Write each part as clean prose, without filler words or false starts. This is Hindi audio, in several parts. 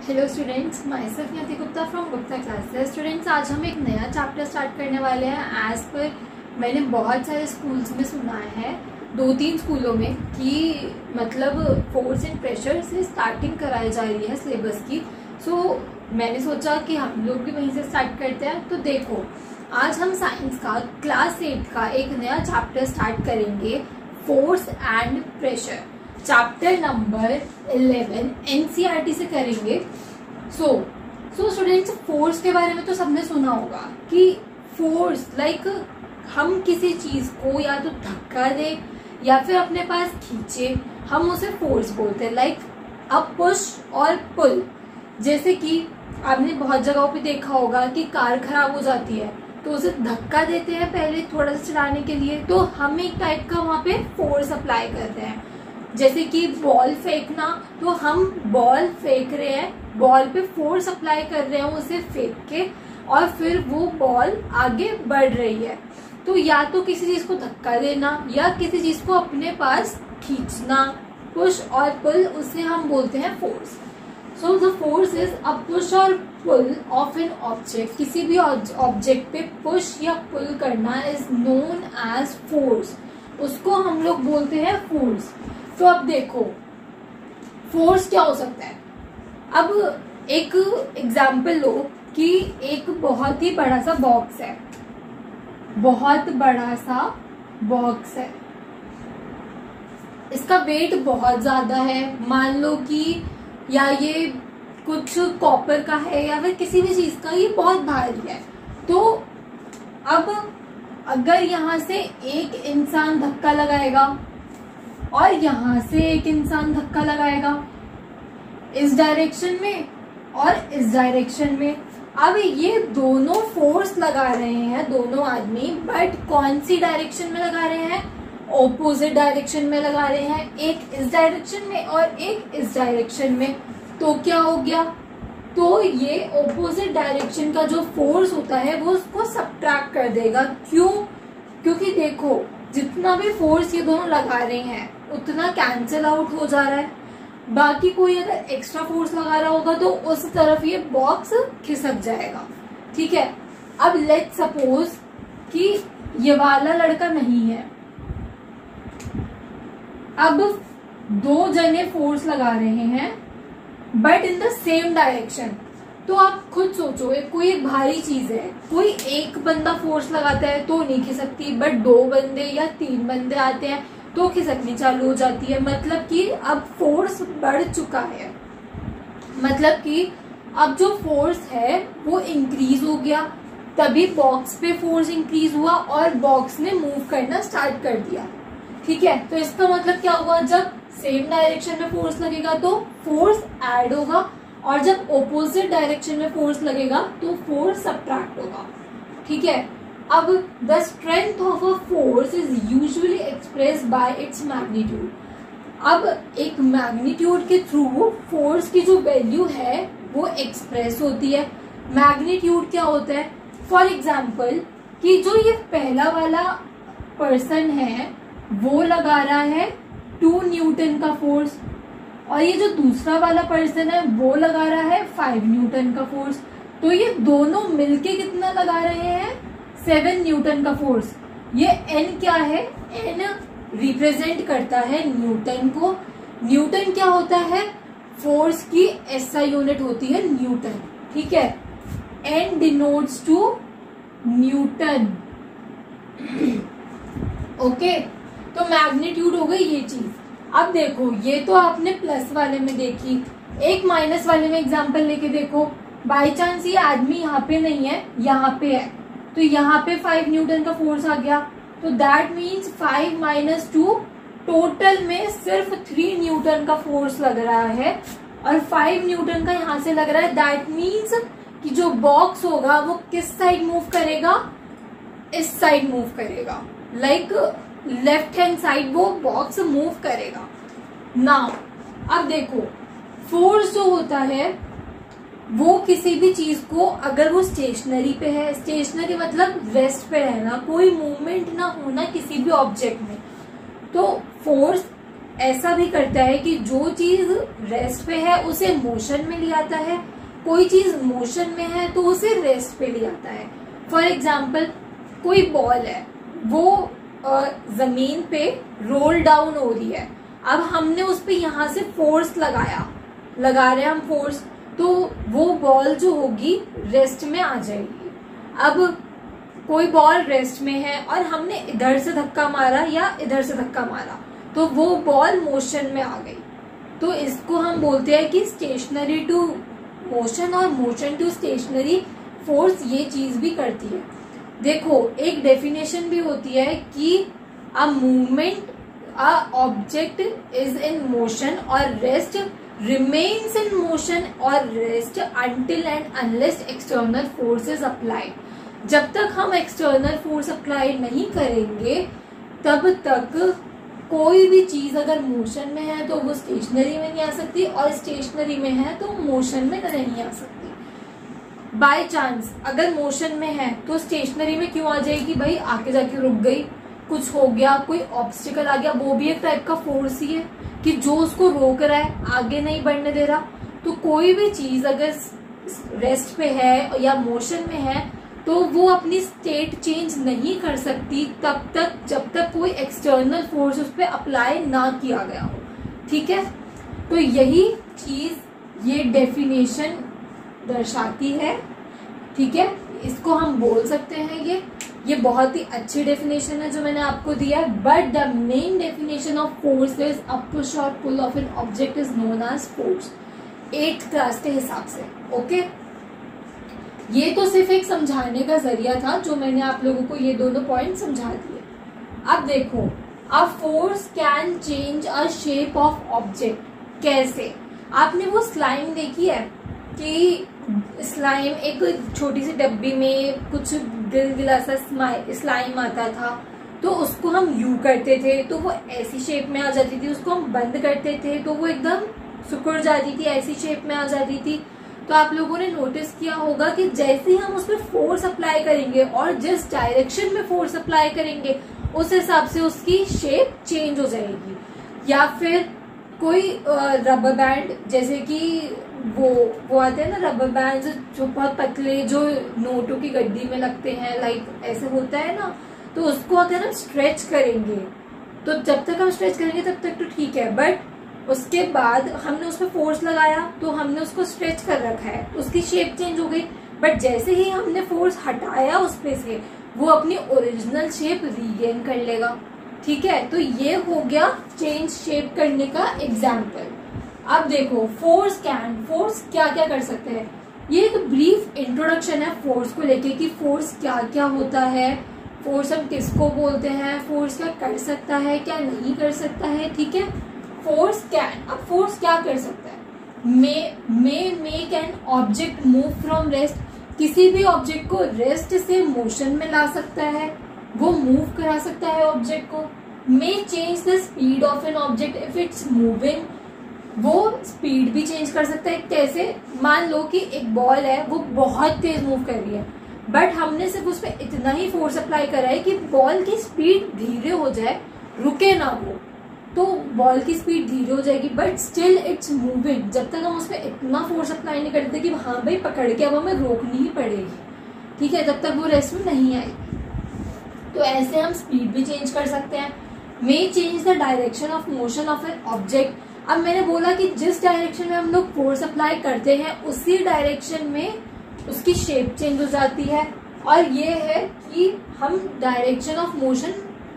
Hello students, myself Niyati Gupta from Gupta classes. Students, आज हम एक नया चैप्टर स्टार्ट करने वाले हैं। एज पर मैंने बहुत सारे स्कूल्स में सुना है, 2-3 स्कूलों में, कि मतलब फोर्स एंड प्रेशर से स्टार्टिंग कराई जा रही है सिलेबस की। सो मैंने सोचा कि हम लोग भी वहीं से स्टार्ट करते हैं। तो देखो, आज हम साइंस का क्लास 8 का एक नया चैप्टर स्टार्ट करेंगे, force and pressure. Chapter number 11 NCERT से करेंगे। सो स्टूडेंट्स, फोर्स के बारे में तो सबने सुना होगा कि फोर्स लाइक हम किसी चीज को या तो धक्का दे या फिर अपने पास खींचे, हम उसे फोर्स बोलते हैं। लाइक अब पुश और पुल, जैसे कि आपने बहुत जगहों पे देखा होगा कि कार खराब हो जाती है तो उसे धक्का देते हैं पहले थोड़ा सा चलाने के लिए, तो हम एक टाइप का वहां पे फोर्स अप्लाई करते हैं। जैसे कि बॉल फेंकना, तो हम बॉल फेंक रहे हैं, बॉल पे फोर्स अप्लाई कर रहे हैं उसे फेंक के, और फिर वो बॉल आगे बढ़ रही है। तो या तो किसी चीज को धक्का देना या किसी चीज को अपने पास खींचना, पुश और पुल, उसे हम बोलते हैं force. So the force is a push और पुल ऑफ एन ऑब्जेक्ट। किसी भी ऑब्जेक्ट पे पुश या पुल करना इज नोन एज फोर्स, उसको हम लोग बोलते हैं फोर्स। तो अब देखो, फोर्स क्या हो सकता है। अब एक एग्जाम्पल लो कि एक बहुत ही बड़ा सा बॉक्स है, बहुत बड़ा सा बॉक्स है, इसका वेट बहुत ज्यादा है, मान लो कि या ये कुछ कॉपर का है या फिर किसी भी चीज का, ये बहुत भारी है। तो अब अगर यहां से एक इंसान धक्का लगाएगा और यहां से एक इंसान धक्का लगाएगा, इस डायरेक्शन में और इस डायरेक्शन में, अब ये दोनों फोर्स लगा रहे हैं दोनों आदमी, बट कौन सी डायरेक्शन में लगा रहे हैं? ऑपोजिट डायरेक्शन में लगा रहे हैं, एक इस डायरेक्शन में और एक इस डायरेक्शन में। तो क्या हो गया? तो ये ऑपोजिट डायरेक्शन का जो फोर्स होता है वो उसको सब्ट्रैक्ट कर देगा। क्यों? क्योंकि देखो, जितना भी फोर्स ये दोनों लगा रहे हैं उतना कैंसिल आउट हो जा रहा है। बाकी कोई अगर एक्स्ट्रा फोर्स लगा रहा होगा तो उस तरफ ये बॉक्स खिसक जाएगा। ठीक है, अब लेट्स सपोज कि ये वाला लड़का नहीं है, अब 2 जने फोर्स लगा रहे हैं but in the same direction. तो आप खुद सोचो, कोई एक भारी चीज है, कोई एक बंदा फोर्स लगाता है तो नहीं खिसकती, बट 2 बंदे या 3 बंदे आते हैं तो खिसकनी चालू हो जाती है। मतलब कि अब फोर्स बढ़ चुका है, मतलब कि अब जो फोर्स है वो इंक्रीज हो गया, तभी बॉक्स पे फोर्स इंक्रीज हुआ और बॉक्स ने मूव करना स्टार्ट कर दिया। ठीक है, तो इसका मतलब क्या हुआ? जब सेम डायरेक्शन में फोर्स लगेगा तो फोर्स ऐड होगा, और जब ऑपोजिट डायरेक्शन में फोर्स लगेगा तो फोर्स सब्ट्रैक्ट होगा। ठीक है, अब the strength of a force is usually expressed by its magnitude. अब एक मैग्नीट्यूड के थ्रू फोर्स की जो वैल्यू है वो एक्सप्रेस होती है। मैग्नीट्यूड क्या होता है? फॉर एग्जाम्पल कि जो ये पहला वाला पर्सन है वो लगा रहा है 2 न्यूटन का फोर्स, और ये जो दूसरा वाला पर्सन है वो लगा रहा है 5 न्यूटन का फोर्स। तो ये दोनों मिलके कितना लगा रहे हैं? 7 न्यूटन का फोर्स। ये n क्या है? n रिप्रेजेंट करता है न्यूटन को। न्यूटन क्या होता है? फोर्स की SI यूनिट होती है न्यूटन। ठीक है, n denotes two newton. Okay, तो मैग्नीट्यूड हो गई ये चीज। अब देखो, ये तो आपने प्लस वाले में देखी, एक माइनस वाले में एग्जांपल लेके देखो। बाय चांस ये आदमी यहाँ पे नहीं है, यहाँ पे है, तो यहाँ पे 5 न्यूटन का फोर्स आ गया, तो दैट मीन्स 5 - 2, टोटल में सिर्फ 3 न्यूटन का फोर्स लग रहा है, और 5 न्यूटन का यहाँ से लग रहा है। दैट मीन्स कि जो बॉक्स होगा वो किस साइड मूव करेगा? इस साइड मूव करेगा, लाइक लेफ्ट हैंड साइड वो बॉक्स मूव करेगा। नाउ अब देखो, फोर्स जो होता है वो किसी भी चीज को, अगर वो स्टेशनरी पे है, स्टेशनरी मतलब रेस्ट पे रहना, कोई मूवमेंट ना होना किसी भी ऑब्जेक्ट में, तो फोर्स ऐसा भी करता है कि जो चीज रेस्ट पे है उसे मोशन में ले आता है, कोई चीज मोशन में है तो उसे रेस्ट पे ले आता है। फॉर एग्जाम्पल कोई बॉल है, वो जमीन पे रोल डाउन हो रही है, अब हमने उस पे यहाँ से फोर्स लगा रहे हैं हम फोर्स, तो वो बॉल जो होगी रेस्ट में आ जाएगी। अब कोई बॉल रेस्ट में है और हमने इधर से धक्का मारा या इधर से धक्का मारा तो वो बॉल मोशन में आ गई। तो इसको हम बोलते हैं कि स्टेशनरी टू मोशन और मोशन टू स्टेशनरी फोर्स ये चीज भी करती है। देखो एक डेफिनेशन भी होती है कि a movement a object is in motion और rest remains in motion or rest until and unless external force is applied। जब तक हम एक्सटर्नल फोर्स अप्लाई नहीं करेंगे तब तक कोई भी चीज अगर मोशन में है तो वो स्टेशनरी में नहीं आ सकती और स्टेशनरी में है तो मोशन में नहीं आ सकती। बाय चांस अगर मोशन में है तो स्टेशनरी में क्यों आ जाएगी भाई, आके जाके रुक गई, कुछ हो गया, कोई ऑब्स्टिकल आ गया, वो भी एक टाइप का फोर्स ही है कि जो उसको रोक रहा है, आगे नहीं बढ़ने दे रहा। तो कोई भी चीज अगर रेस्ट पे है या मोशन में है तो वो अपनी स्टेट चेंज नहीं कर सकती तब तक जब तक कोई एक्सटर्नल फोर्स उस पर अप्लाई ना किया गया हो। ठीक है, तो यही चीज ये डेफिनेशन दर्शाती है। ठीक है, इसको हम बोल सकते हैं ये बहुत ही अच्छी डेफिनेशन है जो मैंने आपको दिया है। But the main definition of force is a push और pull of an object is known as force 8th class के हिसाब से। ओके, ये तो सिर्फ एक समझाने का जरिया था जो मैंने आप लोगों को ये दोनों पॉइंट समझा दिए। अब देखो, a force can change a shape of object. कैसे? आपने वो स्लाइम देखी है कि स्लाइम एक छोटी सी डब्बी में कुछ गिला सा स्लाइम आता था, तो उसको हम यू करते थे तो वो ऐसी शेप में आ जाती थी, उसको हम बंद करते थे तो वो एकदम सिकुड़ जाती थी, ऐसी शेप में आ जाती थी। तो आप लोगों ने नोटिस किया होगा कि जैसे ही हम उस पर फोर्स अप्लाई करेंगे और जिस डायरेक्शन में फोर्स अप्लाई करेंगे उस हिसाब से उसकी शेप चेंज हो जाएगी। या फिर कोई रबर बैंड, जैसे कि वो आते हैं ना रबर बैंड जो बहुत पतले, जो नोटों की गड्डी में लगते हैं, लाइक ऐसे होता है ना, तो उसको अगर हम स्ट्रेच करेंगे तो जब तक हम स्ट्रेच करेंगे तब तक तो ठीक है, बट उसके बाद हमने उस पर फोर्स लगाया तो हमने उसको स्ट्रेच कर रखा है, उसकी शेप चेंज हो गई। बट जैसे ही हमने फोर्स हटाया उस पे से वो अपनी ओरिजिनल शेप रीगेन कर लेगा। ठीक है, तो ये हो गया चेंज शेप करने का एग्जाम्पल। अब देखो फोर्स क्या क्या कर सकते हैं। ये एक ब्रीफ इंट्रोडक्शन है फोर्स को लेके कि फोर्स क्या क्या होता है, फोर्स हम किसको बोलते हैं, फोर्स क्या कर सकता है, क्या नहीं कर सकता है। ठीक है, फोर्स कैन, अब फोर्स क्या कर सकता है, make an object move from rest, किसी भी ऑब्जेक्ट को रेस्ट से मोशन में ला सकता है, वो मूव करा सकता है ऑब्जेक्ट को। May change the speed of an object if it's moving, वो स्पीड भी चेंज कर सकता है। कैसे? मान लो कि एक बॉल है, वो बहुत तेज मूव कर रही है, बट हमने सिर्फ उस पर इतना ही फोर्स अप्लाई करा है कि बॉल की स्पीड धीरे हो जाए, रुके ना वो, तो बॉल की स्पीड धीरे हो जाएगी, बट स्टिल इट्स मूविंग। जब तक हम उस पर इतना फोर्स अप्लाई नहीं करते कि हाँ भाई पकड़ के अब हमें रोकनी ही पड़ेगी, ठीक है, तब तक वो रेस्ट में नहीं आएगी। तो ऐसे हम स्पीड भी चेंज कर सकते हैं। May change the direction of motion of an object. अब मैंने बोला कि जिस डायरेक्शन में हम लोग फोर्स अप्लाई करते हैं उसी डायरेक्शन में उसकी शेप चेंज हो जाती है। और ये है कि हम डायरेक्शन ऑफ मोशन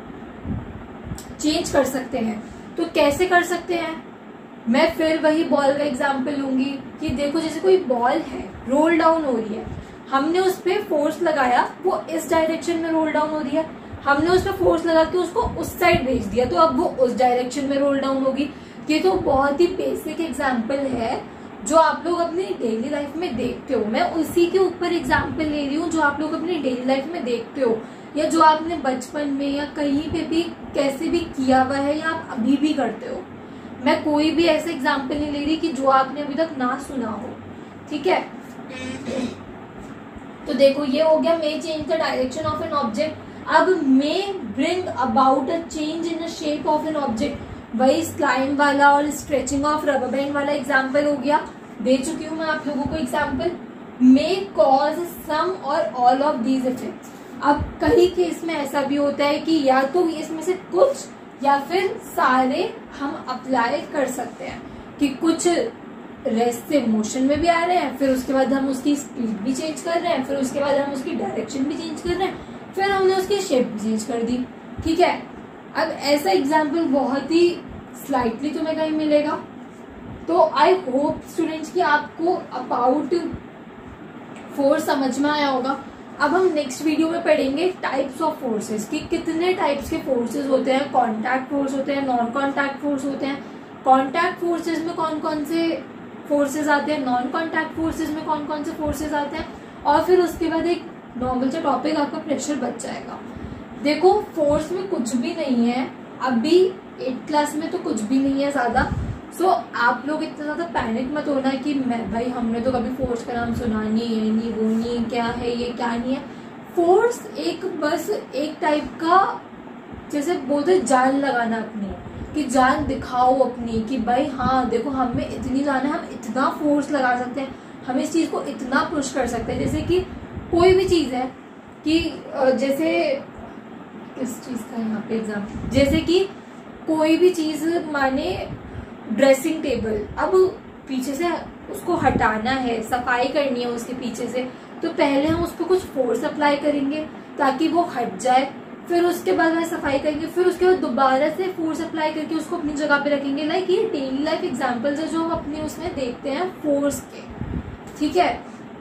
चेंज कर सकते हैं। तो कैसे कर सकते हैं? मैं फिर वही बॉल का एग्जांपल लूंगी कि देखो जैसे कोई बॉल है, रोल डाउन हो रही है, हमने उस पर फोर्स लगाया, वो इस डायरेक्शन में रोल डाउन हो रही है, हमने उस पर फोर्स लगा के उसको उस साइड भेज दिया तो अब वो उस डायरेक्शन में रोल डाउन होगी। ये तो बहुत ही बेसिक एग्जाम्पल है जो आप लोग अपनी डेली लाइफ में देखते हो। मैं उसी के ऊपर एग्जाम्पल ले रही हूँ जो आप लोग अपनी डेली लाइफ में देखते हो या जो आपने बचपन में या कहीं पे भी कैसे भी किया हुआ है या आप अभी भी करते हो। मैं कोई भी ऐसे एग्जाम्पल नहीं ले रही कि जो आपने अभी तक ना सुना हो। ठीक है, तो देखो ये हो गया may change the direction of an object. अब may bring about a change in the shape of an object. वही स्लाइम वाला और स्ट्रेचिंग ऑफ रबर बैंड वाला एग्जाम्पल हो गया, दे चुकी हूँ मैं आप लोगों को एग्जाम्पल। मे कॉज सम और ऑल ऑफ दीज इफेक्ट्स। अब कई केस में ऐसा भी होता है कि या तो इसमें से कुछ या फिर सारे हम अप्लाई कर सकते हैं, कि कुछ रेस्ट से मोशन में भी आ रहे हैं, फिर उसके बाद हम उसकी स्पीड भी चेंज कर रहे हैं, फिर उसके बाद हम उसकी डायरेक्शन भी चेंज कर रहे हैं, फिर हमने उसकी शेप भी चेंज कर दी। ठीक है, अब ऐसा एग्जाम्पल बहुत ही स्लाइटली तुम्हें कहीं मिलेगा। तो आई होप स्टूडेंट्स कि आपको अबाउट फोर्स समझ में आया होगा। अब हम नेक्स्ट वीडियो में पढ़ेंगे टाइप्स ऑफ फोर्सेस, कि कितने टाइप्स के फोर्सेस होते हैं। कॉन्टैक्ट फोर्स होते हैं, नॉन कॉन्टैक्ट फोर्स होते हैं। कॉन्टैक्ट फोर्सेस में कौन कौन से फोर्सेस आते हैं, नॉन कॉन्टैक्ट फोर्सेस में कौन कौन से फोर्सेस आते हैं, और फिर उसके बाद एक नॉर्मल सा टॉपिक आपका प्रेशर बच जाएगा। देखो फोर्स में कुछ भी नहीं है, अभी 8th क्लास में तो कुछ भी नहीं है ज्यादा। सो आप लोग इतना ज्यादा पैनिक मत होना कि मैं भाई हमने तो कभी फोर्स का नाम सुना नहीं, ये नहीं वो नहीं, क्या है ये क्या नहीं है। फोर्स एक बस एक टाइप का, जैसे बोलते जान लगाना अपनी, कि जान दिखाओ अपनी कि भाई हाँ देखो हमें इतनी जान है, हम इतना फोर्स लगा सकते हैं, हम इस चीज को इतना पुश कर सकते हैं। जैसे कि कोई भी चीज है कि जैसे किस चीज का यहाँ पे एग्जाम्पल, जैसे कि कोई भी चीज माने ड्रेसिंग टेबल, अब पीछे से उसको हटाना है, सफाई करनी है उसके पीछे से, तो पहले हम उस पर कुछ फोर्स अप्लाई करेंगे ताकि वो हट जाए, फिर उसके बाद वह सफाई करेंगे, फिर उसके बाद दोबारा से फोर्स अप्लाई करके उसको अपनी जगह पे रखेंगे। लाइक ये डेली लाइफ एग्जाम्पल्स है जो हम अपने उसमें देखते हैं फोर्स के। ठीक है,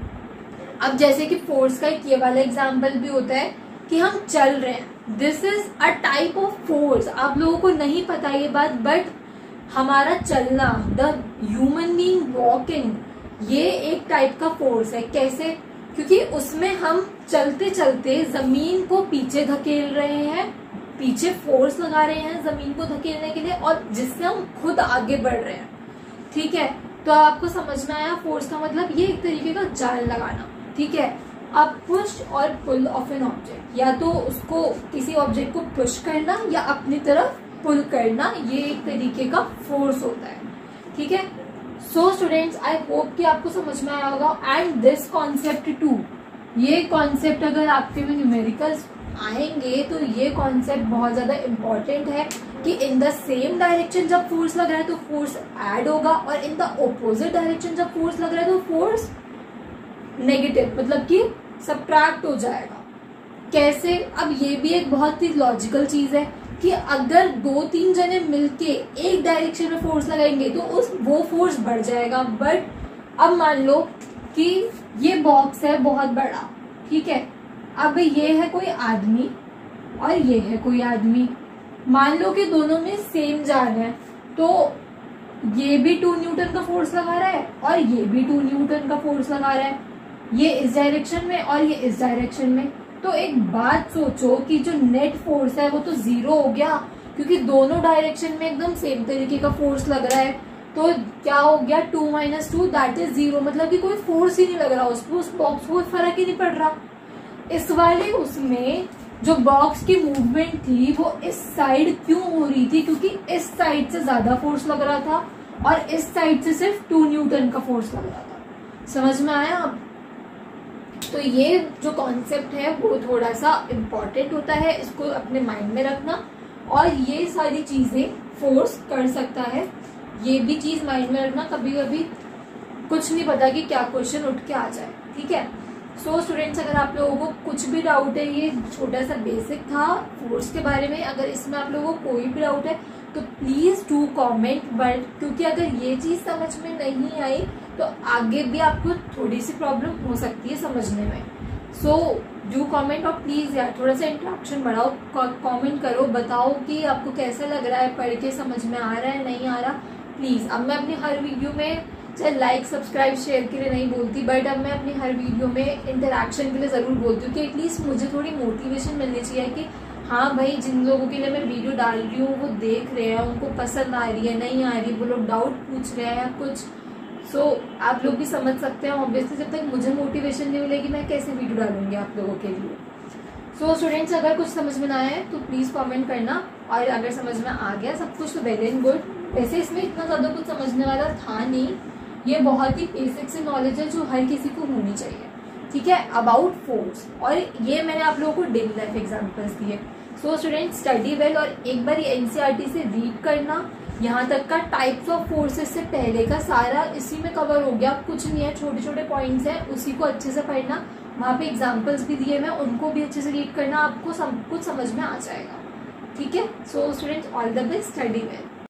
अब जैसे कि फोर्स का एक ये वाला एग्जाम्पल भी होता है कि हम चल रहे हैं, this is a type of force. आप लोगों को नहीं पता ये बात, बट हमारा चलना, द ह्यूमन बीइंग वॉकिंग, ये एक टाइप का फोर्स है। कैसे? क्योंकि उसमें हम चलते चलते जमीन को पीछे धकेल रहे हैं, पीछे फोर्स लगा रहे हैं जमीन को धकेलने के लिए, और जिससे हम खुद आगे बढ़ रहे हैं। ठीक है, तो आपको समझ में आया फोर्स का मतलब ये एक तरीके का जाल लगाना। ठीक है, अब पुश और पुल ऑफ एन ऑब्जेक्ट, या तो उसको किसी ऑब्जेक्ट को पुश करना या अपनी तरफ पुल करना, ये एक तरीके का फोर्स होता है। ठीक है, सो स्टूडेंट्स आई होप कि आपको समझ में आया होगा। एंड दिस कॉन्सेप्ट टू, ये कॉन्सेप्ट अगर आपके में न्यूमेरिकल्स आएंगे तो ये कॉन्सेप्ट बहुत ज्यादा इम्पोर्टेंट है कि इन द सेम डायरेक्शन जब फोर्स लग रहा है तो फोर्स ऐड होगा, और इन द ऑपोजिट डायरेक्शन जब फोर्स लग रहा है तो फोर्स नेगेटिव, मतलब कि सब्ट्रैक्ट हो जाएगा। कैसे? अब ये भी एक बहुत ही लॉजिकल चीज है कि अगर 2-3 जने मिलके एक डायरेक्शन में फोर्स लगाएंगे तो वो फोर्स बढ़ जाएगा। बट अब मान लो कि ये बॉक्स है बहुत बड़ा, ठीक है, अब ये है कोई आदमी और ये है कोई आदमी, मान लो कि दोनों में सेम जान है, तो ये भी 2 न्यूटन का फोर्स लगा रहा है और ये भी 2 न्यूटन का फोर्स लगा रहा है, ये इस डायरेक्शन में और ये इस डायरेक्शन में। तो एक बात सोचो कि जो नेट फोर्स है वो तो 0 हो गया, क्योंकि दोनों डायरेक्शन में एकदम सेम तरीके का फोर्स लग रहा है। तो क्या हो गया, 2 - 2 दैट इज 0, मतलब कि कोई फोर्स ही नहीं लग रहा उस बॉक्स को, फर्क ही नहीं पड़ रहा। इस वाले उसमें जो बॉक्स की मूवमेंट थी वो इस साइड क्यों हो रही थी, क्योंकि इस साइड से ज्यादा फोर्स लग रहा था और इस साइड से सिर्फ 2 न्यूटन का फोर्स लग रहा था। समझ में आया अब? तो ये जो कॉन्सेप्ट है वो थोड़ा सा इम्पोर्टेंट होता है, इसको अपने माइंड में रखना। और ये सारी चीजें फोर्स कर सकता है, ये भी चीज माइंड में रखना। कभी कभी कुछ नहीं पता कि क्या क्वेश्चन उठ के आ जाए। ठीक है, सो स्टूडेंट्स अगर आप लोगों को कुछ भी डाउट है, ये छोटा सा बेसिक था फोर्स के बारे में, अगर इसमें आप लोगों को कोई भी डाउट है तो प्लीज डू कमेंट। बट क्योंकि अगर ये चीज समझ में नहीं आई तो आगे भी आपको थोड़ी सी प्रॉब्लम हो सकती है समझने में। सो डू कमेंट, और प्लीज यार थोड़ा सा इंटरेक्शन बढ़ाओ, कमेंट करो, बताओ कि आपको कैसा लग रहा है, पढ़ के समझ में आ रहा है नहीं आ रहा। प्लीज, अब मैं अपनी हर वीडियो में चाहे लाइक सब्सक्राइब शेयर के लिए नहीं बोलती, बट अब मैं अपनी हर वीडियो में इंटरेक्शन के लिए जरूर बोलती हूँ कि एटलीस्ट मुझे थोड़ी मोटिवेशन मिलनी चाहिए कि हाँ भाई जिन लोगों के लिए मैं वीडियो डाल रही हूँ वो देख रहे हैं, उनको पसंद आ रही है नहीं आ रही, वो लोग डाउट पूछ रहे हैं कुछ। सो आप लोग भी समझ सकते हैं। ऑब्वियसली जब तक मुझे मोटिवेशन नहीं मिलेगी मैं कैसे वीडियो डालूंगी आप लोगों के लिए। सो स्टूडेंट्स, अगर कुछ समझ में ना आया है तो प्लीज़ कमेंट करना, और अगर समझ में आ गया सब कुछ तो वेल एंड गुड। वैसे इसमें इतना ज़्यादा कुछ समझने वाला था नहीं, ये बहुत ही बेसिक से नॉलेज है जो हर किसी को होनी चाहिए, ठीक है, अबाउट फोर्स। और ये मैंने आप लोगों को डेली लाइफ एग्जाम्पल्स दिए। सो स्टूडेंट्स, स्टडी वेल, और एक बार एनसीईआरटी से रीड करना। यहाँ तक का टाइप्स ऑफ फोर्सेस से पहले का सारा इसी में कवर हो गया, कुछ नहीं है, छोटे छोटे पॉइंट्स हैं, उसी को अच्छे से पढ़ना। वहाँ पे एग्जाम्पल्स भी दिए मैं, उनको भी अच्छे से रीड करना, आपको सब कुछ समझ में आ जाएगा, ठीक है। So students, all the best, study well.